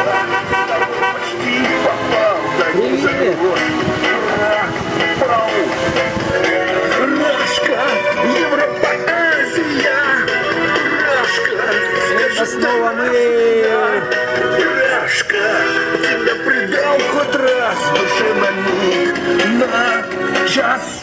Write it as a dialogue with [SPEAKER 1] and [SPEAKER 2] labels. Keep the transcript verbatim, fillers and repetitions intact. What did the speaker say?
[SPEAKER 1] Почти попал, да не взорвет. Рашка, Европа-Азия. Рашка,
[SPEAKER 2] Это снова мы.
[SPEAKER 1] Рашка, тебя предал хоть раз в душе на миг, на час.